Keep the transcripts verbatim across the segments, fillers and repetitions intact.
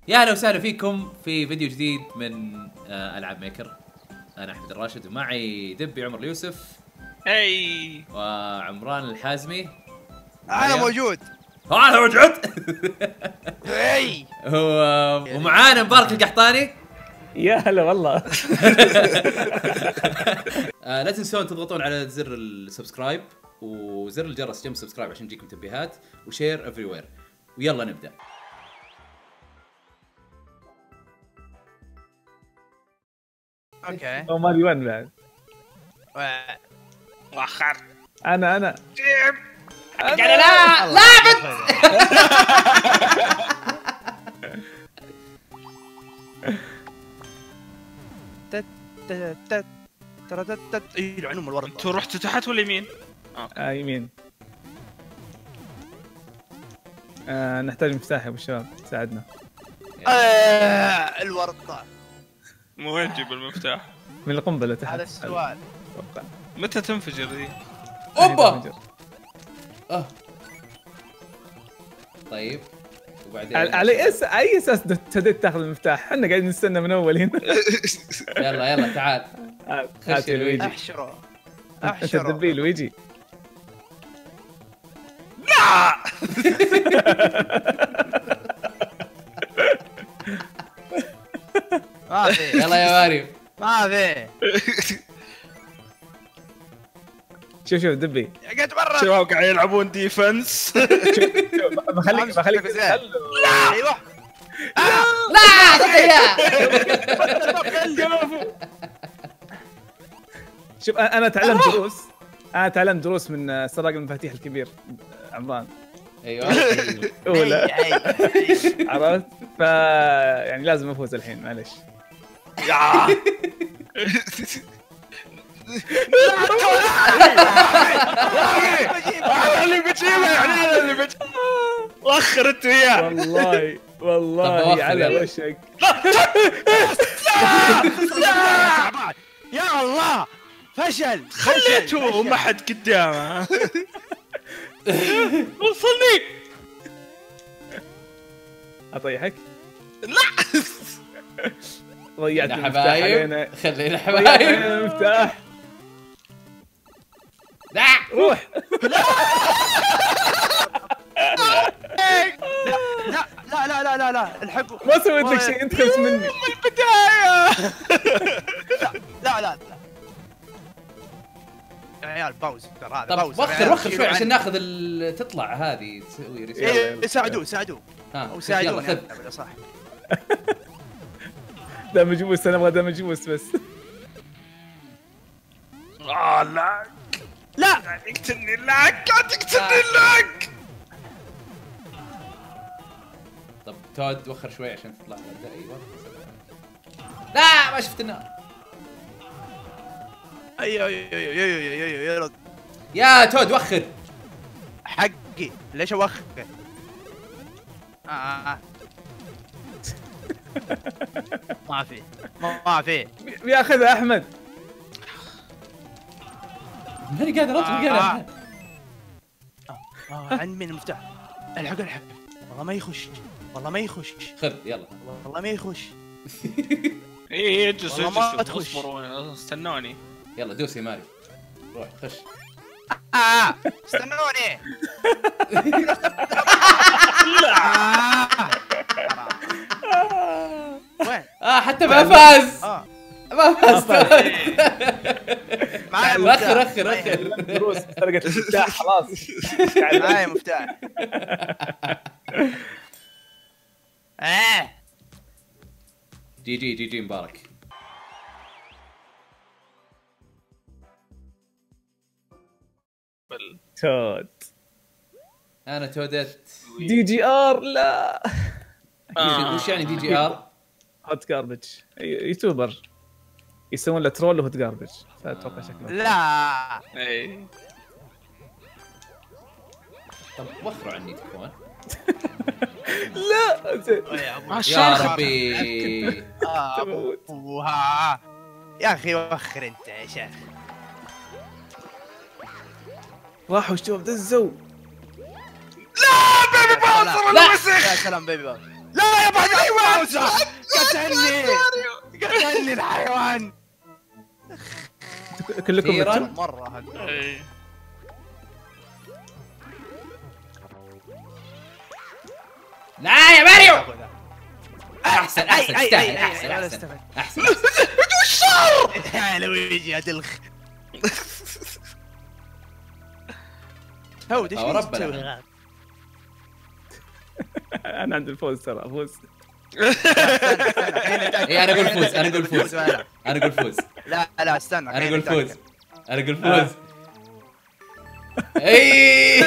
يا اهلا وسهلا فيكم في فيديو جديد من آه العاب ميكر. انا احمد الراشد ومعي دبي عمر اليوسف. اي وعمران الحازمي. انا موجود. انا موجود. اي ومعانا مبارك القحطاني. يا هلا والله. آه لا تنسون تضغطون على زر السبسكرايب وزر الجرس جنب السبسكرايب عشان تجيكم تنبيهات وشير افري وير. ويلا نبدا. اوكي او ماري وان بعد. مؤخر انا انا قال لا لا تت تت تت ترى تت تت اي العنوم الورد. انتوا رحتوا تحت ولا يمين؟ آه يمين. آه نحتاج مفتاح يا ابو الشباب ساعدنا. آه الورطة. مو وين نجيب المفتاح؟ من القنبله تحت. هذا السؤال. أتوقع. متى تنفجر ذي؟ اوبا. اه طيب وبعدين على على اس اي اساس ابتديت تاخذ المفتاح؟ احنا قاعدين نستنى من اول هنا. يلا يلا تعال. هات يا لويجي. احشره انت احشره. تدبي لويجي. ما في يلا يا مريم. ما في. شوف شوف دبي. قاعد برا. شباب قاعد يلعبون ديفنس. بخليك بخليك لا ايوه لا تحية. شوف انا تعلمت دروس. انا تعلمت دروس من سراق المفاتيح الكبير عمران. ايوه اولى عرفت؟ ف يعني لازم افوز الحين معلش. انا اللي بجيبه يعني انا اللي بجيبه. وخر انت وياه. والله طب والله أوخر على يلا. وشك. يا الله فشل. خليته ما حد قدامه. وصلني. اطيحك؟ لا ضيعت يا المفتاح حبايب علينا. خلينا ضيعت حبايب. علينا المفتاح. لا روح. لا لا لا لا لا لا الحقوا. ما سويت لك شيء انت خلص مني. البداية. لا لا لا يا عيال باوز ترى هذا طب باوز. وخر وخر شوي عشان ناخذ ال... تطلع هذه تسوي ريسيت. ايه ساعدوه ساعدوه ها او يلا ساعدوني خذ. أنا صح. دام جبوس انا ابغى دام جبوس بس. اه لا لا قاعد يقتلني لاك قاعد يقتلني لاك. طب تود وخر شوي عشان تطلع بعد. ايوه لا ما شفت النار. ايوه ايوه ايوه ايوه ايوه ايوه يا تود وخر. حقي ليش اوخر؟ آه آه. ما في ما ما في. بياخذها احمد. ماني قادر اطلق انا. آه، عند مين المفتاح؟ الحق الحق والله ما يخش والله ما يخش خذ يلا. والله ما يخش. ايه اجلس والله ما اجلس تخش. اصبروا استنوني. يلا دوس يا ماري. روح خش. آه استنوني. آه. وين؟ اه حتى ما فاز. اه ما فاز. معايا اخر مفتاح. اخر اخر. دروس سرقت المفتاح خلاص. معايا مفتاح. اه جي جي جي جي مبارك. تود. انا تودت. دي جي ار لا. وش يعني دي جي ار؟ هوت جاربج. يوتيوبر يسوون له ترول وهوت جاربج فاتوقع شكله. لا ايه طب وخروا عني تكون. لا زين. ما يا ربي. آه، تموت. أبوها. يا اخي وخر انت يا شيخ. راحوا الشباب دزوا. بيبي باوزر لا انا وسخ. يا سلام بيبي باوز. لا يا ابو حمزه قتلني قتلني الحيوان كلكم أخيراً. متوا. مره هذا إيه. لا يا ماريو أخذها. احسن احسن أي- أي- تستاهل أي- احسن أي- ولا احسن استفدت. احسن يا لويجي يا دلخ هود ايش أو فيك ربنا. تسوي غاد؟ انا عند الفوز ترى افوز. اي انا اقول فوز انا اقول فوز انا اقول فوز لا لا استنى انا اقول خليني فوز أتأكد. انا اقول فوز اي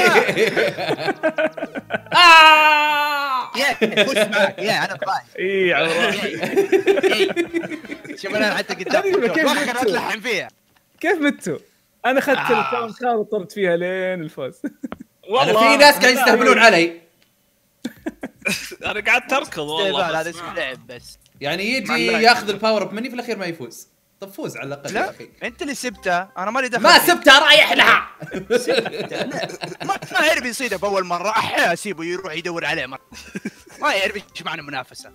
آه! يا فزت معك يا انا فاهم اي على راسي. شوف انا حتى قدام هذه كيف وخر متوا؟ اتلحم فيها كيف متوا؟ انا اخذت آه. الكاونت خالد وطرت فيها لين الفوز. انا في ناس قاعدين يستهبلون علي انا قعدت اركض والله استهبال هذا بس اسم ما- لعب بس يعني يجي معلق. ياخذ الباور اب مني في الاخير ما يفوز طب فوز على الاقل يا لا اخي انت اللي سبته انا مالي دخل ما فيه. سبتها رايح لها لا، ما ما يعرف يصيده باول مره احيا اسيبه يروح يدور عليه مره ما يعرف ايش معنى منافسه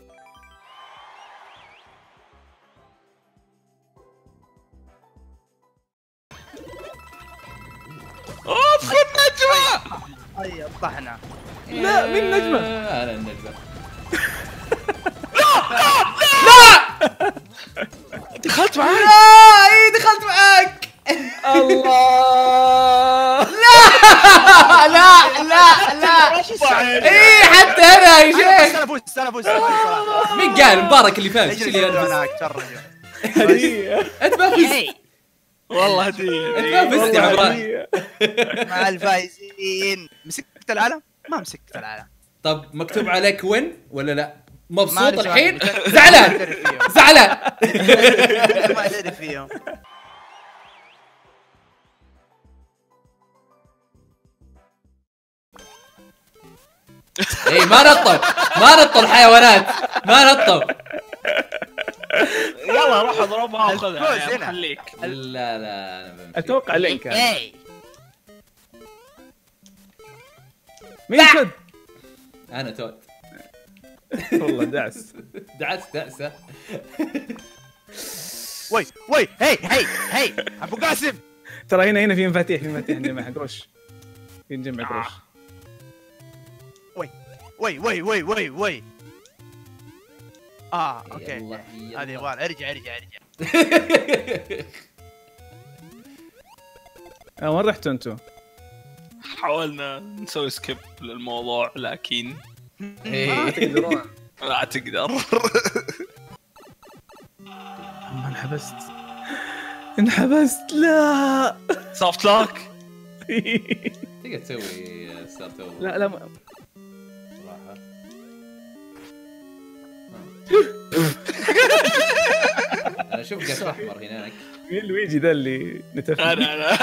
اوف النجمه اي طحنا لا مين نجمه؟ آه، انا النجمه دخلت معي لا اي دخلت معاك الله. لا لا لا لا اي حتى انا يا شيخ انا فزت انا فزت أنا فزت. مين قال مبارك اللي فاز اجلس ايش اللي انا هناك تفرجوا هدية. انت ما فزت والله هديه انت ما فزت يا والله عمران هدية. مع الفايزين مسكت العلم ما مسكت العلم طب مكتوب عليك وين ولا لا مبسوط مالي الحين سؤال. زعلان ما أعترف فيهم. زعلان ما اعترف فيهم اي ما نطوا ما نطوا الحيوانات ما نطوا يلا روح اضربها الفوز وخذها يا هنا. خليك لا لا انا بمشي. اتوقع لينك هذا. اي مين كد؟ انا تود والله دعس. دعست دعسه وي وي هي هي هي ابو قاسم ترى هنا هنا في مفاتيح في مفاتيح نجمع قروش. في نجمع قروش. وي وي وي وي وي وي اه اوكي يلا، يلا. هذه يبغى ارجع ارجع ارجع آه، وين رحتوا انتم؟ حاولنا نسوي سكيب للموضوع لكن إيه. تقدرون. لا تقدر ما انحبست. انحبست لا. سوفت لوك تقدر تسوي ستارت اوفر لا لا ما- صراحه انا اشوف قص احمر هناك مين لويجي ذا اللي نتف؟ انا انا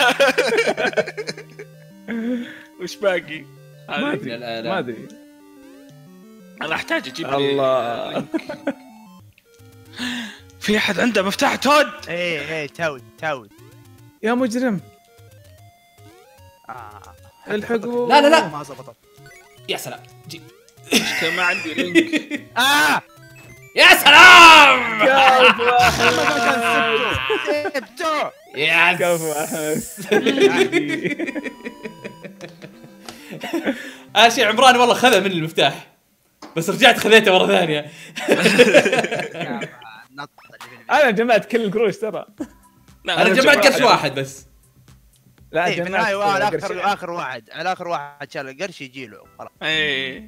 وش باقي؟ ما هذه. ادري من الآلام. ما ادري. انا احتاج اجيب لي الله. لينك. في احد عنده مفتاح تود ايه ايه تاود تاود يا مجرم آه. الحقوا. لا لا لا ما زبطت يا سلام جي. مشكلة ما عندي لينك اه يا سلام كفو سبته يا كفو احمد. اخر شيء عمران والله خذ من المفتاح بس رجعت خذيته مره ثانيه نط انا جمعت كل القروش ترى. لا، انا جمعت قرش واحد بس لا ايه في جمعت النهايه على قرشين. اخر اخر واحد على اخر واحد شال القرش يجي له خلاص ايه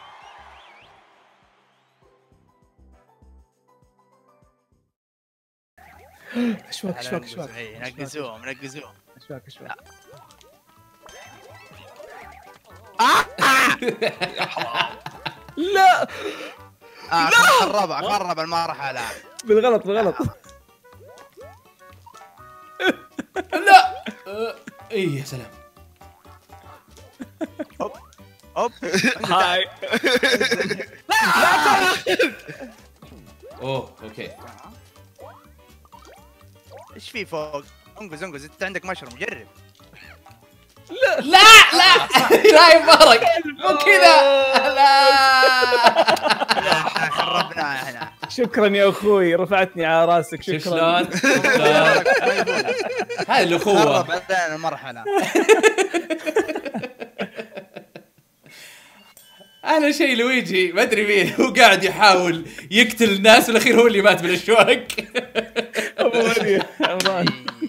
اشواك اشواك اشواك إيه، نقزوهم نقزوهم اشواك اشواك. لا اه قرب قرب المرحله بالغلط بالغلط. لا آه، اي يا سلام اوب هاي اوه اوكي ايش في فوق انقز انقز انت عندك مشروم جرب لا لا لا يا مبارك مو كذا لا خربناها احنا. شكرا يا اخوي رفعتني على راسك شوف شكرا. شلون هاي الاخوه. خرب علينا المرحله. احلى شيء لويجي ما ادري مين هو قاعد يحاول يقتل الناس والاخير هو اللي مات بالاشواك. ابو مريم عمران.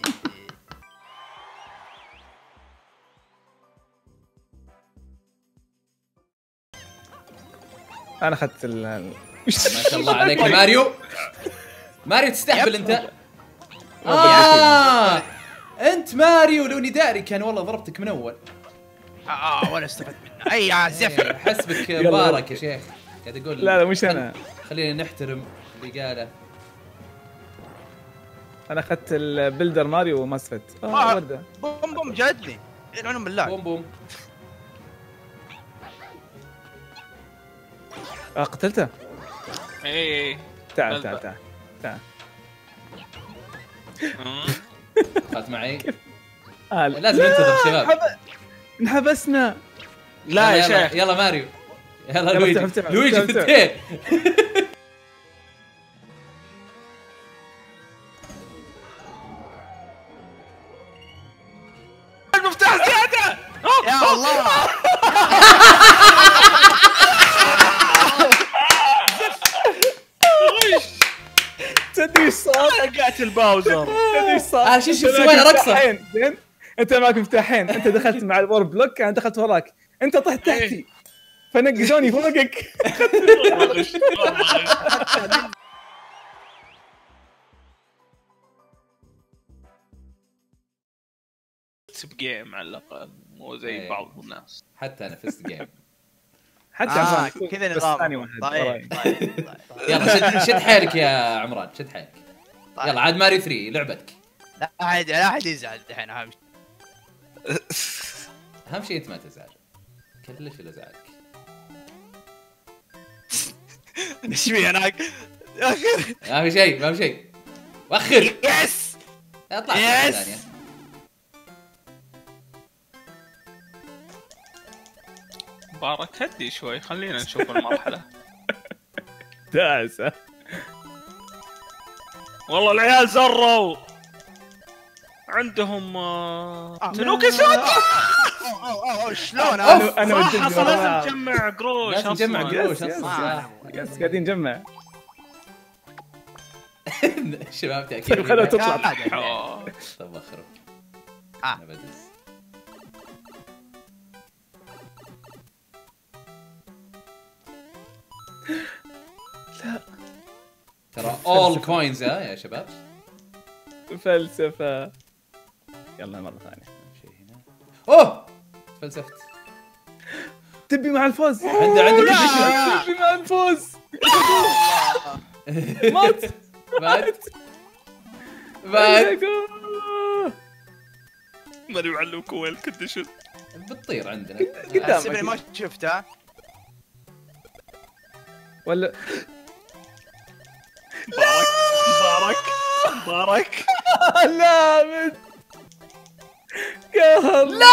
انا اخذت ال ما شاء الله عليك يا ماريو. ماريو تستهبل انت. اه انت ماريو لو اني داري كان والله ضربتك من اول. اه ولا استفدت منه اي يا زفر. حسبك مبارك يا شيخ. قاعد اقول لا لا مش انا. خلينا نحترم اللي قاله. انا اخذت البلدر ماريو وما استفدت. اه آه. ورده. بوم بوم جادني يلعنهم بالله. بوم بوم. اه قتلته. اي تعال تعال تعال تعال. دخلت معي. آه لازم ننتظر شباب. حب... انحبسنا. لا يا يلا- شيخ يلا ماريو. يلا يلا لويجي افتح- افتح- لويجي افتح- ثنتين. المفتاح زياده. يا الله. تدري ايش صار؟ قاتل باوزر. تدري ايش صار؟ آه، شوف- شوف أنت سوينا معك رقصة. مفتاحين، زين؟ انت معك مفتاحين، انت دخلت مع الور بلوك انا دخلت وراك، انت طحت تحتي فنقزوني فوقك. سب جيم على الاقل مو زي إيه. بعض الناس. حتى انا فزت جيم. حتى آه عمران كذا بس نظام. ثاني واحد طيب وراي. طيب طيب. يلا شد شد حيلك يا عمران شد حيلك. طيب. يلا عاد ماريو ثلاثة لعبتك. لا احد لا احد يزعل الحين اهم شيء. اهم شيء انت ما تزعل. كلش اللي زعلك. ايش في هناك؟ يا اخي ما في شيء ما في شيء. وخر. يس اطلع Yes. ثانية. مبارك هدي شوي خلينا نشوف المرحله. تعسه. والله العيال زروا عندهم آه، تنوكي سود. أوه، أوه، أوه، شلون أوف. هذا؟ انا صح وديت اصلا لازم وراه. تجمع قروش. لازم تجمع أصلاً. قروش يس، اصلا. يس قاعدين نجمع. الشباب تاكيد. طيب خلها تطلع. آه. طب اخرب. آه. انا بدز. لا. ترى اول كوينز يا شباب. فلسفه. يلا مره ثانيه. شيء هنا. اوه فلسفت. تبي مع الفوز. عنده عنده لا. كل تبي مع الفوز. شيء. مات. مات. مات. ما ادري معلمك وين الكنديشن. بتطير عندنا. قدام. احسب اني ما شفتها. ولا مبارك مبارك لا من قهر. لا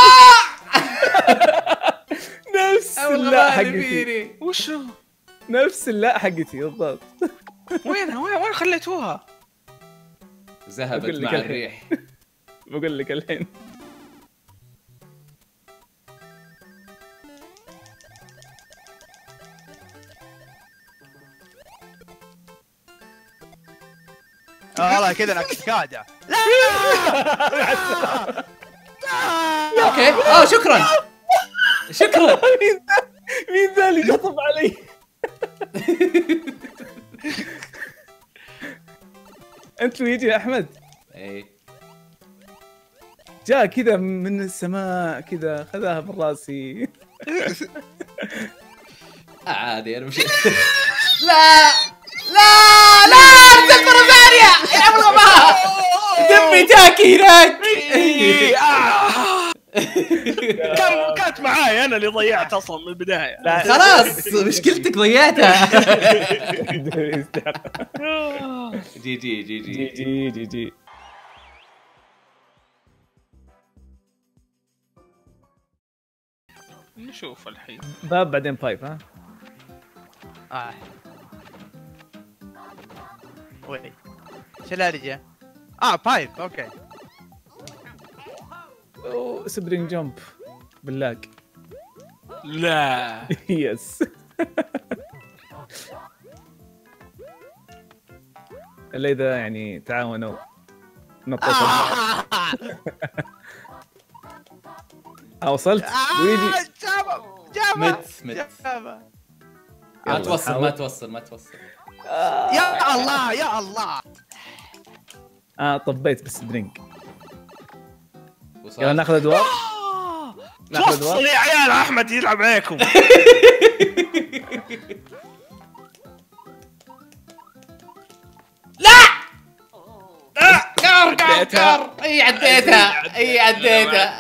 نفس اللا حقتي. وشو نفس اللا حقتي بالضبط. وينها وين وين خليتوها؟ ذهبت أقول لك مع الحين. الريح. بقول لك الحين. آه، والله كذا انا كاده. اوكي اه شكرا شكرا. مين ذا؟ مين ذا اللي شطب علي؟ انت لويجي يا احمد. اي جاء كذا من السماء كذا خذاها من راسي. آه، عادي انا مش. لا لا لا ارسل مرة ثانية يا ابغى دمي تاكي هناك. كان كانت معاي انا اللي ضيعت اصلا من البدايه. خلاص مشكلتك ضيعتها. جي جي جي جي جي جي جي جي. نشوف الحين. باب بعدين بايب ها. اه وي ايش الهرجة؟ اه بايب اوكي. اوه سبرينج جمب باللاك. لا يس. الا اذا يعني تعاونوا نطوا. آه وصلت لويجي. جابه جابه مت مت جابه. ما يلا توصل ما نحاول. توصل ما توصل. يا الله يا الله. اه طبيت بالسبرينج. وصل. يلا ناخذ ادوار. ناخذ توصل ادوار. يا عيال احمد يلعب عليكم. كار كار كار اي عديتها اي عديتها.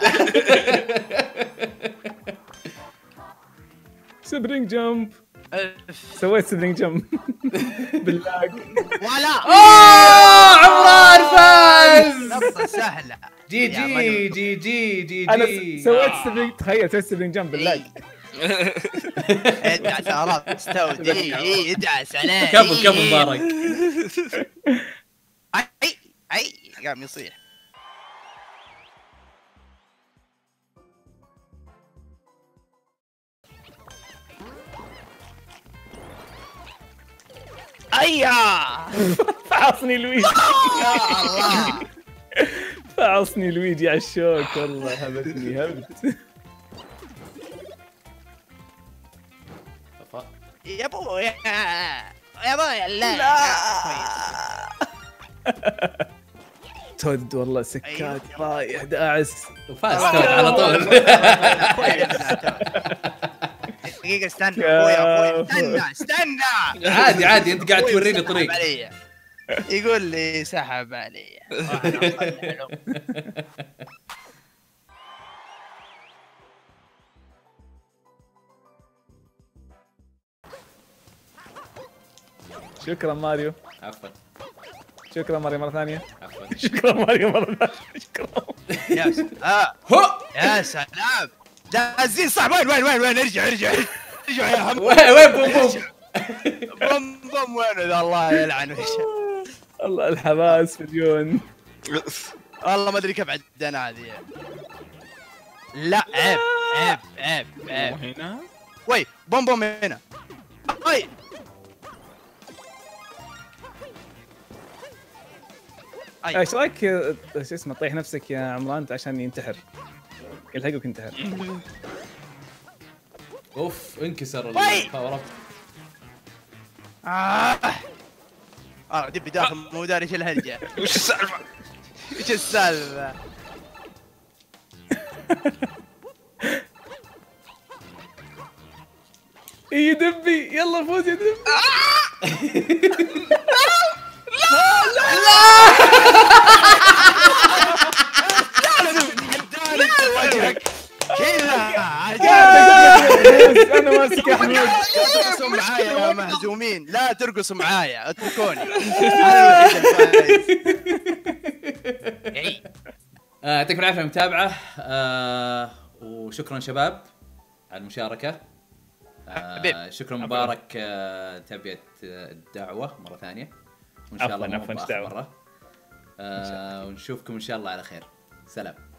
سبرينج جمب. سويت سبرينج جمب باللاك. ولا اوه عمران فاز. نقطة سهلة. جي جي جي جي جي انا جي. س- سويت سبرينج. تخيل سويت سبرينج جمب باللاك. ادعس خلاص استودي. اي ادعس عليه. كفو كفو مبارك. اي اي قام يصيح. ايا فعصني لويجي. يا الله. فعصني لويجي على الشوك والله هبتني هبت. يا ابوي يا ابوي لا تود والله سكات رايح داعس. وفاز تود على طول. دقيقة استنى ابوي ابوي استنى استنى. عادي عادي انت قاعد توريني سحب طريق. علي. يقول لي سحب علي. شكرا ماريو. عفوا شكرا ماريو مرة ثانية. عفوا. شكرا ماريو مرة ثانية. شكرا. يا سلام هو يا سلام. جاهزين صح. وين وين وين وين ارجع ارجع ارجع يا هم. وين وين بوم بوم. بوم بوم وين ذا الله يلعن وش. الله الحماس مليون. والله ما ادري كيف عدنا هذه. لا عيب عيب عيب عيب. هنا وي بوم بوم هنا. وي أي. ايش رايك آه، شو اسمه طيح نفسك يا عمران عشان ينتحر. يلحقك ينتحر. اوف انكسر وي. الباور اب. آه آه دبي داخل مو داري ايش الهرجة. وش السالفه؟ ايش السالفة؟ اي دبي يلا فوز يا دبي. وجهك كذا. انا ماسك يا حمود. لا ترقصوا معايا يا مهزومين. لا ترقصوا معايا اتركوني. انا الوحيد الفايز. آه، يعطيكم العافيه على المتابعه. آه، وشكرا شباب على المشاركه. آه، شكرا مبارك. آه، تبيت الدعوه مره ثانيه وان شاء الله عفواً، عفواً، مو إيش دعوة. مره. آه، ونشوفكم ان شاء الله على خير. سلام.